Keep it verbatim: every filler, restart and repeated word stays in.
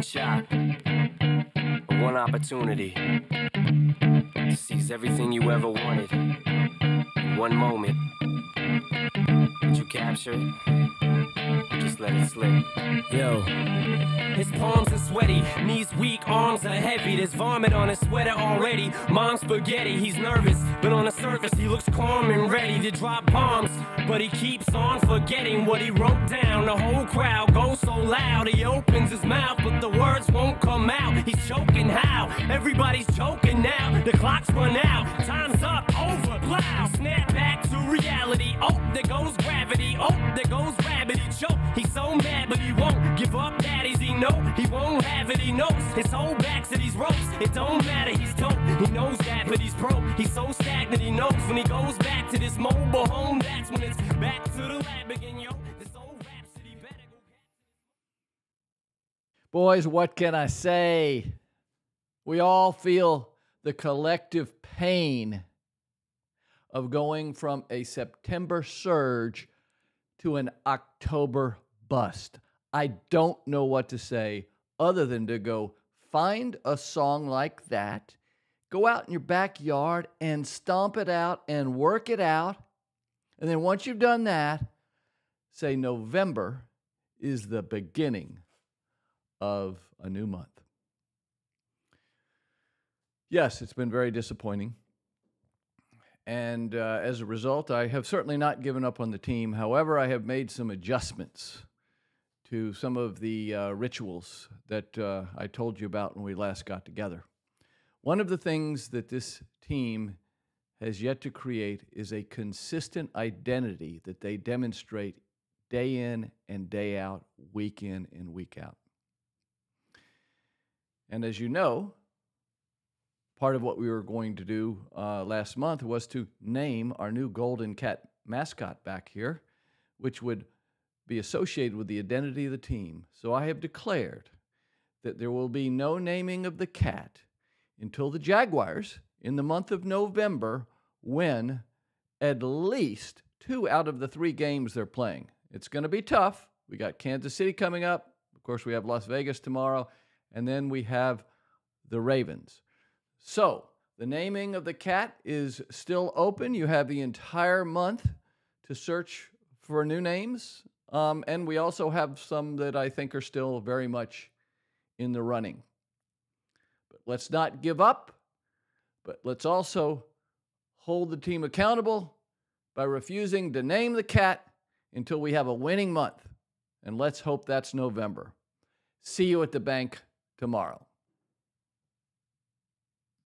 one shot, one opportunity to seize everything you ever wanted in one moment. Did you capture it? Or just let it slip? Yo. His palms are sweaty, knees weak, arms are heavy. There's vomit on his sweater already. Mom's spaghetti, he's nervous, but on the surface he looks calm and ready to drop bombs. But he keeps on forgetting what he wrote down. The whole crowd goes so loud, he opens his mouth, but the words won't come out. He's choking how? Everybody's choking now. The clock's run out, time's up, over, plow. Snap back to reality. Oh, there goes gravity. Oh, there goes rabbit. He choke. He's so mad, but he won't give up. Daddies, he know he won't have it. He knows his whole back to these ropes. It don't matter. He's dope. He knows that, but he's broke. He's so stagnant. He knows when he goes back to this mobile home. That's when it's back to the lab again, yo. This old rhapsody better go. Boys, what can I say? We all feel the collective pain of going from a September surge to an October bust. I don't know what to say other than to go find a song like that, go out in your backyard and stomp it out and work it out. And then once you've done that, say November is the beginning of a new month. Yes, it's been very disappointing. And uh, as a result, I have certainly not given up on the team. However, I have made some adjustments to some of the uh, rituals that uh, I told you about when we last got together. One of the things that this team has yet to create is a consistent identity that they demonstrate day in and day out, week in and week out. And as you know, part of what we were going to do uh, last month was to name our new Golden Cat mascot back here, which would be associated with the identity of the team. So I have declared that there will be no naming of the cat until the Jaguars, in the month of November, win at least two out of the three games they're playing. It's going to be tough. We got Kansas City coming up. Of course, we have Las Vegas tomorrow. And then we have the Ravens. So the naming of the cat is still open. You have the entire month to search for new names. Um, and we also have some that I think are still very much in the running. But let's not give up. But let's also hold the team accountable by refusing to name the cat until we have a winning month. And let's hope that's November. See you at the bank tomorrow.